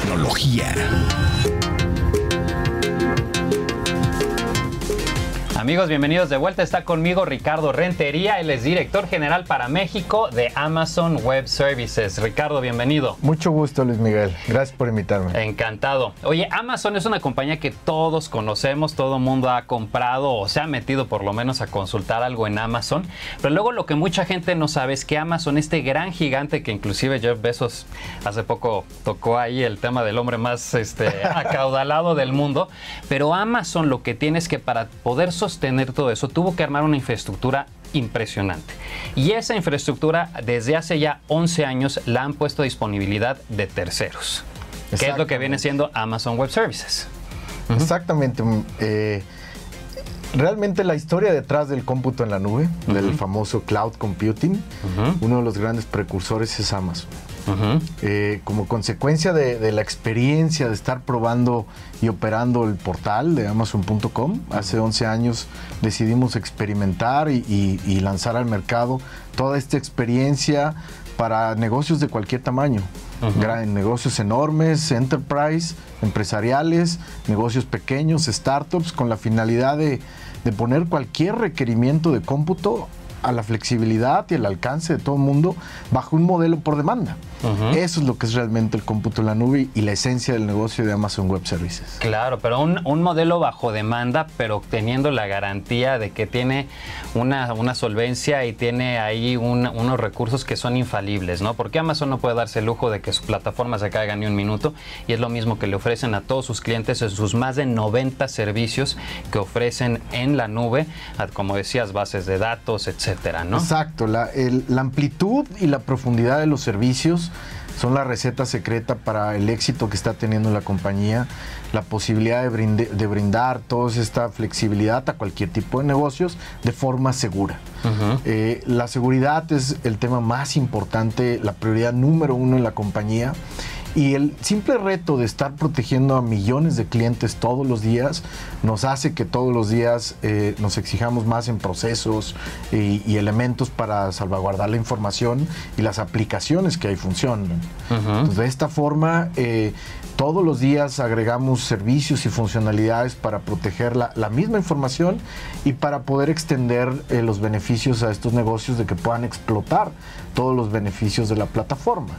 tecnología. Amigos, bienvenidos de vuelta. Está conmigo Ricardo Rentería. Él es director general para México de Amazon Web Services. Ricardo, bienvenido. Mucho gusto, Luis Miguel. Gracias por invitarme. Encantado. Oye, Amazon es una compañía que todos conocemos, todo el mundo ha comprado o se ha metido por lo menos a consultar algo en Amazon. Pero luego lo que mucha gente no sabe es que Amazon, este gran gigante que inclusive Jeff Bezos hace poco tocó ahí el tema del hombre más acaudalado del mundo. Pero Amazon lo que tiene es que para poder sostener todo eso, tuvo que armar una infraestructura impresionante. Y esa infraestructura, desde hace ya 11 años, la han puesto a disponibilidad de terceros. ¿Qué es lo que viene siendo Amazon Web Services? Exactamente. Realmente la historia detrás del cómputo en la nube, del famoso cloud computing, uno de los grandes precursores es Amazon. Como consecuencia de la experiencia de estar probando y operando el portal de Amazon.com, hace 11 años decidimos experimentar y lanzar al mercado toda esta experiencia para negocios de cualquier tamaño. Negocios enormes, enterprise, empresariales, negocios pequeños, startups, con la finalidad de poner cualquier requerimiento de cómputo a la flexibilidad y el alcance de todo el mundo bajo un modelo por demanda. Eso es lo que es realmente el cómputo en la nube y la esencia del negocio de Amazon Web Services. Claro, pero un modelo bajo demanda, pero teniendo la garantía de que tiene una solvencia y tiene ahí unos recursos que son infalibles, ¿no? Porque Amazon no puede darse el lujo de que su plataforma se caiga ni un minuto, y es lo mismo que le ofrecen a todos sus clientes en sus más de 90 servicios que ofrecen en la nube, como decías, bases de datos, etcétera, ¿no? Exacto, la amplitud y la profundidad de los servicios son la receta secreta para el éxito que está teniendo la compañía, la posibilidad de brindar toda esta flexibilidad a cualquier tipo de negocios de forma segura. La seguridad es el tema más importante, la prioridad número uno en la compañía. Y el simple reto de estar protegiendo a millones de clientes todos los días nos hace que todos los días nos exijamos más en procesos y elementos para salvaguardar la información y las aplicaciones que ahí funcionan. Entonces, de esta forma, todos los días agregamos servicios y funcionalidades para proteger la misma información y para poder extender los beneficios a estos negocios de que puedan explotar todos los beneficios de la plataforma.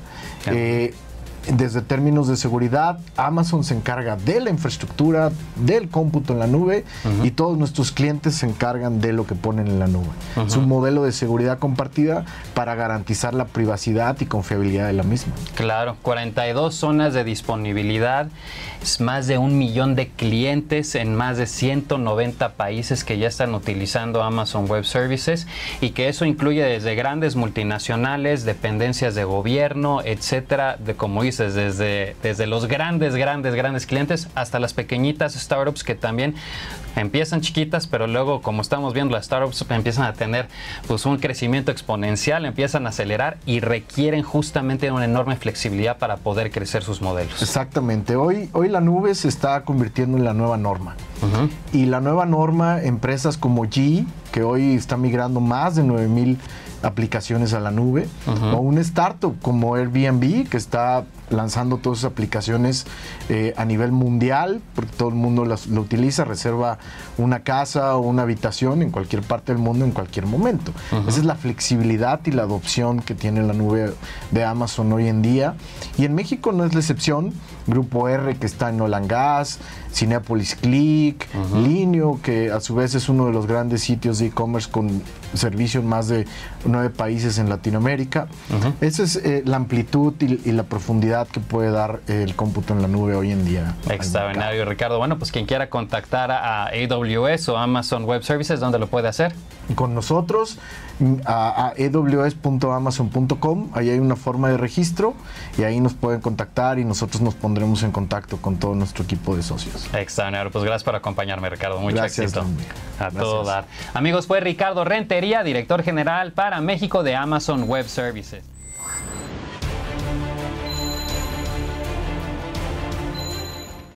Desde términos de seguridad, Amazon se encarga de la infraestructura, del cómputo en la nube, y todos nuestros clientes se encargan de lo que ponen en la nube. Es un modelo de seguridad compartida para garantizar la privacidad y confiabilidad de la misma. Claro, 42 zonas de disponibilidad, es más de 1 millón de clientes en más de 190 países que ya están utilizando Amazon Web Services, y que eso incluye desde grandes multinacionales, dependencias de gobierno, etcétera, como dices, desde los grandes clientes hasta las pequeñitas startups que también empiezan chiquitas, pero luego, como estamos viendo, las startups empiezan a tener pues un crecimiento exponencial, empiezan a acelerar y requieren justamente una enorme flexibilidad para poder crecer sus modelos. Exactamente. Hoy la nube se está convirtiendo en la nueva norma. Y la nueva norma, empresas como GE, que hoy está migrando más de 9,000 aplicaciones a la nube, o un startup como Airbnb, que está lanzando todas sus aplicaciones a nivel mundial, porque todo el mundo lo utiliza, reserva una casa o una habitación en cualquier parte del mundo en cualquier momento. Esa es la flexibilidad y la adopción que tiene la nube de Amazon hoy en día. Y en México no es la excepción. Grupo R, que está en Oil & Gas, Cinépolis Click, Linio, que a su vez es uno de los grandes sitios de e-commerce con servicio en más de 9 países en Latinoamérica. Esa es la amplitud y la profundidad que puede dar el cómputo en la nube hoy en día. Extraordinario, Ricardo. Bueno, pues quien quiera contactar a AWS o Amazon Web Services, ¿dónde lo puede hacer? Con nosotros, a aws.amazon.com, ahí hay una forma de registro y ahí nos pueden contactar y nosotros nos pondremos en contacto con todo nuestro equipo de socios. Extraordinario. Pues gracias por acompañarme, Ricardo. Mucho éxito. A todo dar. Amigos, fue Ricardo Rentería, director general para México de Amazon Web Services.